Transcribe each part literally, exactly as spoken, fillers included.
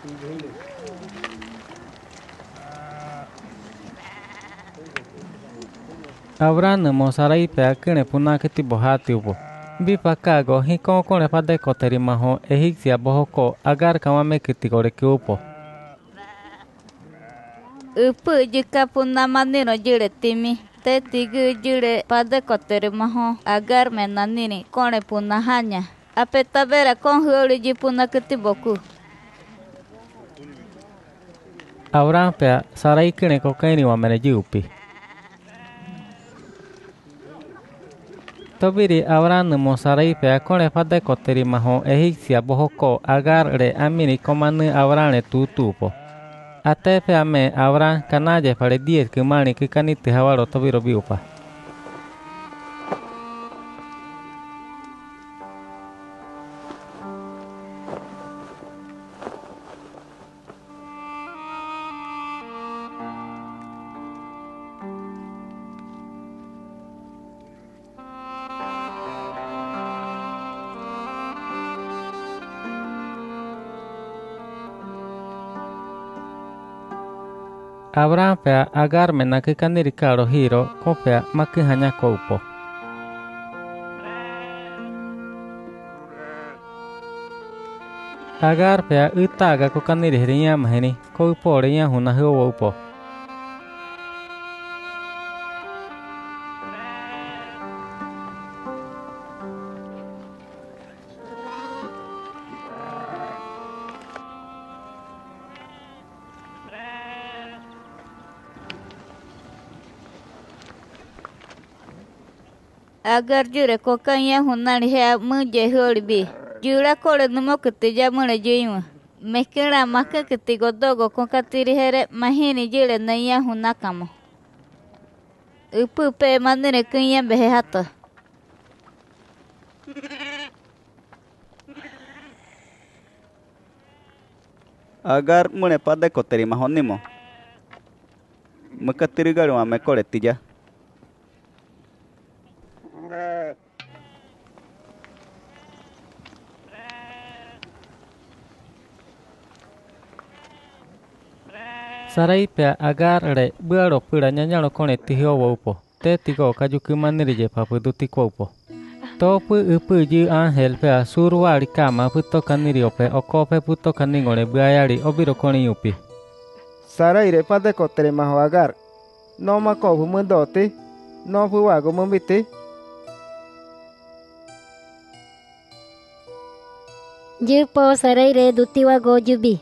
Abraham mo sarai pe kene puna kiti bohati upo. Bi pakago hi kon kone pade koteri maho ehixia bohoko agar kamame kiti gore ki upo. Upu jika puna manino jire timi. Te tigu jire pade koteri maho agar menanini kone puna hanya. Ape tabera kon huoli ji puna kiti boku. Abraham pe sarai kene ko kaini wa mene ji upi. Tobiri Abraham mo sarai pe kone pade koteri maho ehixia bohoko agar re amini komanu Abraham tutupo. Ate pe ame Abraham kanaje pare diez kumani kikani tihawaro tobiro biupa. Abraham pe agar mena kikani rikaro hiro kopea maki hanya koupo. Agar pe utaga kokani rihiria maheni koupo riya huna huo upo. Agar jure kokanya hunani hea muje holbi. Jura kore numo ketija mune juima. Mekira maka ketigo dogo kokatiri here mahini jure naya hunakamo. Upu pe manire kunya behe hato. Agar mune pade koteri mahonimo. Makatiri garu ame kore tija. Sarai pe agar re buaro pura nyanyalo kone tihio upo. Te tigo kajuku maniri je papu duti upo. Topu upu ji angel pe suruari kama puto kaniri ope okope puto kaningone buayari obiro koni upi. Sarai re pade kotere maho agar. No makovu mundoti. No fuwago mumbiti. Jupo sarai re dutiwa go jubi.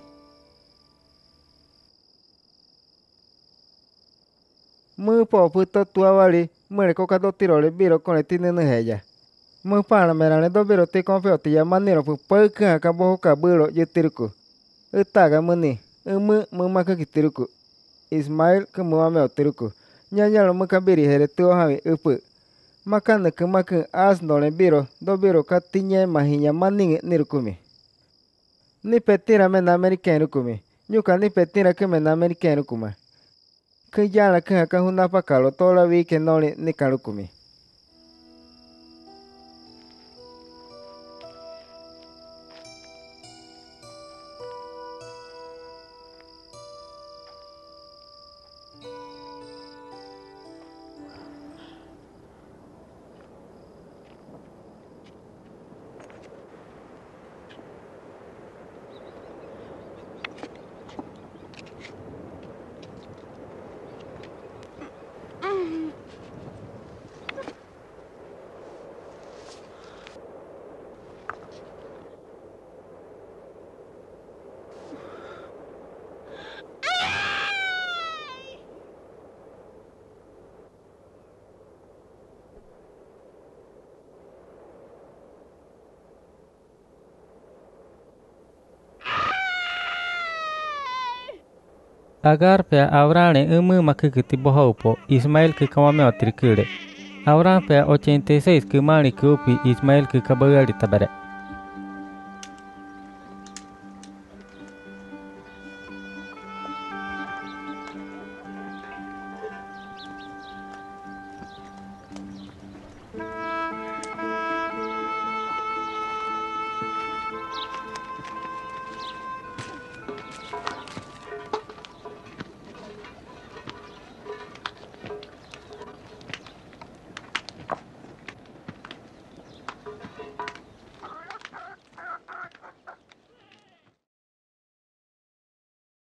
Mu po puto tuawari mure koka do tirole biro kone tinene heya. Mu pana merane do biro ti konfeo ti yamaniro pu paka ka boho ka biro yetiruku. Utaga muni umu mu maka kitiruku. Ismail ke mu ame otiruku. Nyanyalo mu kabiri here tuo hami upu. Maka neku maka as nole biro do biro ka tinye mahinya maninge nirukumi. Ni petira mena amerikanu kumi. Nyuka ni petira ke mena amerikanu kuma. Kejala ke haka hunapa kalo tola wike noli ni karukumi. Agar pe Abraham umu makikiti boho upo Ismail ke kamame otirikire. Abraham pe ochenta y seis kumani kupi Ismail ke kabagari tabere.